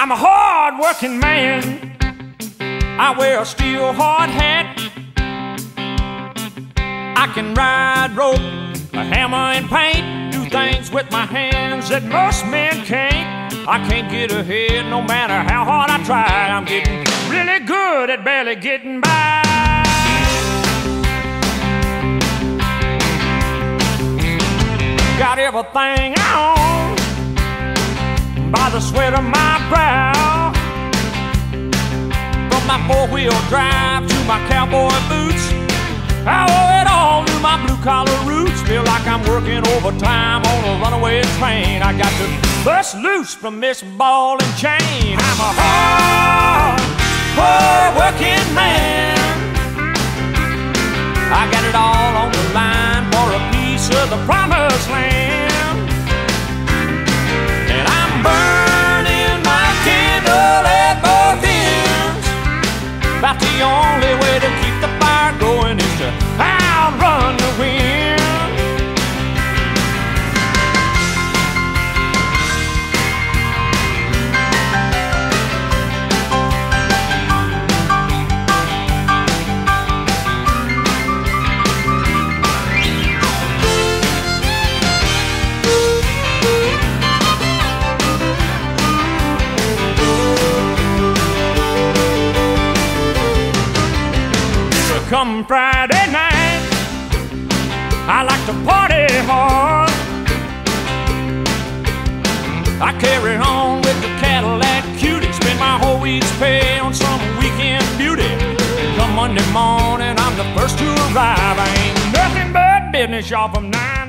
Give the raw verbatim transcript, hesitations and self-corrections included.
I'm a hard-working man. I wear a steel hard hat. I can ride rope, a hammer and paint, do things with my hands that most men can't. I can't get ahead no matter how hard I try. I'm getting really good at barely getting by. Got everything I own by the sweat of my brow. From my four-wheel drive to my cowboy boots, I owe it all to my blue-collar roots. Feel like I'm working overtime on a runaway train. I got to bust loose from this ball and chain. I'm a hard, hard-working man. I got it all on the line for a piece of the promised land. And I'm burning my candle at both ends. About the only way to keep the fire going is to outrun the wind. Come Friday night, I like to party hard. I carry on with the Cadillac cutie, spend my whole week's pay on some weekend beauty. Come Monday morning, I'm the first to arrive. I ain't nothing but business, y'all, from nine